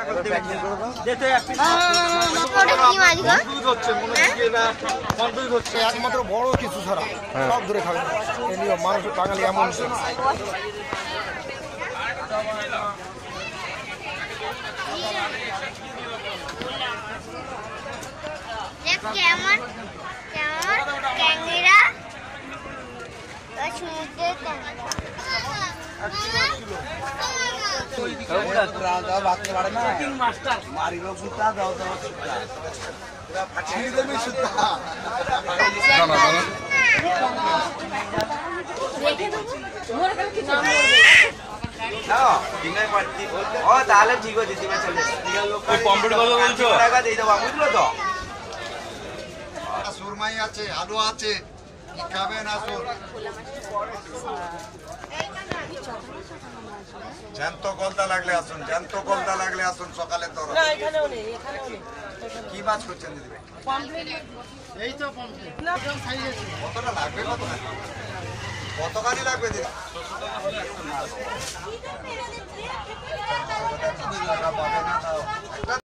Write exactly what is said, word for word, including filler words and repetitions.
একমাত্র বড় কিছু ছাড়া সব ধরে খাবেন মানুষ বাঙালি এমন কেমন কেমন ক্যাংড়া সমুদ্রের তাহলে ঠিক আছে তুমি চলে টাকা দিয়ে দেবো বুঝলো তো সুরমাই আছে আলু আছে কি খাবেন আসুন জ্যান্ত গলদা লাগলে আসুন জ্যান্ত গলদা লাগলে আসুন সকালে তো কি মাছ করছেন দিদি এই তো কতটা লাগবে কত কতখানি লাগবে দিদি